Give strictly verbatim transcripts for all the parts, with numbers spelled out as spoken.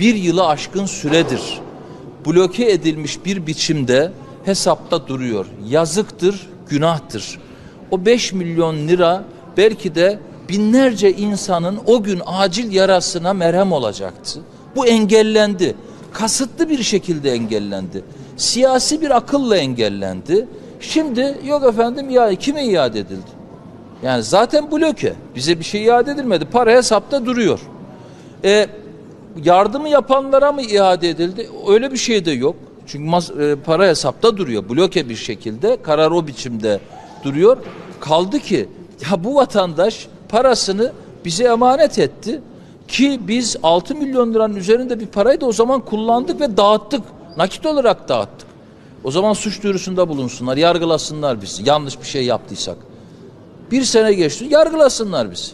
bir yılı aşkın süredir bloke edilmiş bir biçimde hesapta duruyor. Yazıktır, günahtır. O beş milyon lira belki de binlerce insanın o gün acil yarasına merhem olacaktı. Bu engellendi. Kasıtlı bir şekilde engellendi. Siyasi bir akılla engellendi. Şimdi yok efendim ya kime iade edildi? Yani zaten bloke. Bize bir şey iade edilmedi. Para hesapta duruyor. E, yardımı yapanlara mı iade edildi? Öyle bir şey de yok. Çünkü mas, e, para hesapta duruyor. Bloke bir şekilde. Karar o biçimde duruyor. Kaldı ki ya bu vatandaş parasını bize emanet etti. Ki biz altı milyon liranın üzerinde bir parayı da o zaman kullandık ve dağıttık. Nakit olarak dağıttık. O zaman suç duyurusunda bulunsunlar. Yargılasınlar bizi. Yanlış bir şey yaptıysak. Bir sene geçti. Yargılasınlar bizi.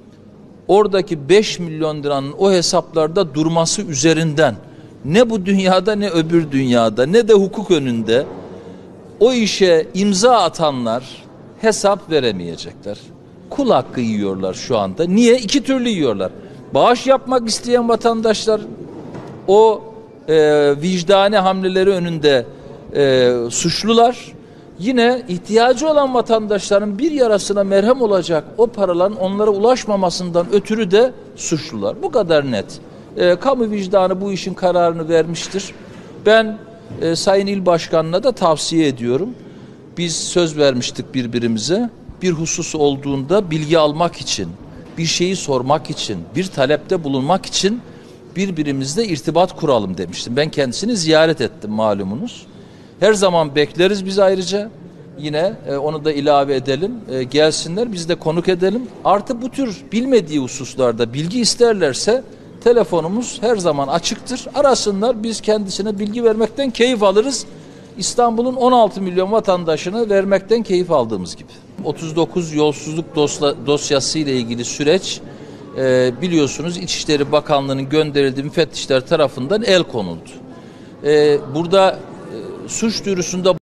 Oradaki beş milyon liranın o hesaplarda durması üzerinden ne bu dünyada ne öbür dünyada ne de hukuk önünde o işe imza atanlar hesap veremeyecekler. Kul hakkı yiyorlar şu anda. Niye? İki türlü yiyorlar. Bağış yapmak isteyen vatandaşlar o e, vicdani hamleleri önünde e, suçlular. Yine ihtiyacı olan vatandaşların bir yarasına merhem olacak o paraların onlara ulaşmamasından ötürü de suçlular. Bu kadar net. E, kamu vicdanı bu işin kararını vermiştir. Ben e, Sayın İl Başkanı'na da tavsiye ediyorum. Biz söz vermiştik birbirimize. Bir husus olduğunda bilgi almak için, bir şeyi sormak için, bir talepte bulunmak için birbirimizle irtibat kuralım demiştim. Ben kendisini ziyaret ettim malumunuz. Her zaman bekleriz biz ayrıca. Yine e, onu da ilave edelim. E, gelsinler biz de konuk edelim. Artı bu tür bilmediği hususlarda bilgi isterlerse telefonumuz her zaman açıktır. Arasınlar, biz kendisine bilgi vermekten keyif alırız. İstanbul'un on altı milyon vatandaşını vermekten keyif aldığımız gibi. otuz dokuz yolsuzluk dosla, dosyası ile ilgili süreç e, biliyorsunuz İçişleri Bakanlığı'nın gönderildiği müfettişler tarafından el konuldu. E, burada e, suç duyurusunda